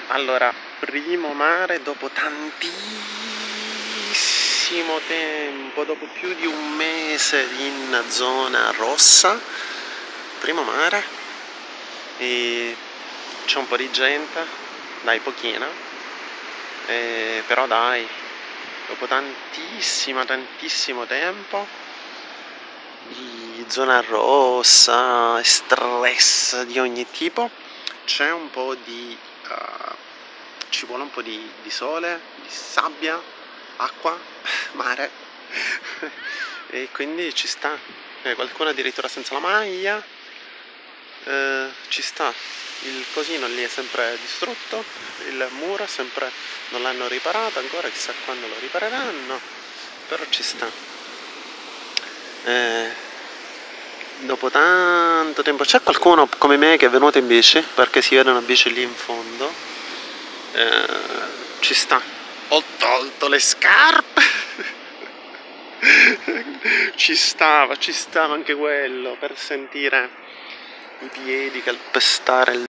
Allora, primo mare dopo tantissimo tempo, dopo più di un mese in zona rossa, primo mare, e c'è un po' di gente, dai, pochina, però dai, dopo tantissimo tempo di zona rossa, stress di ogni tipo, c'è un po' di ci vuole un po' di sole, di sabbia, acqua, mare e quindi ci sta. Qualcuno addirittura senza la maglia, ci sta. Il cosino lì è sempre distrutto, il muro sempre non l'hanno riparato ancora, chissà quando lo ripareranno, però ci sta. Dopo tanto tempo c'è qualcuno come me che è venuto in bici, perché si vede una bici lì in fondo. Ci sta. Ho tolto le scarpe. ci stava anche quello per sentire i piedi calpestare il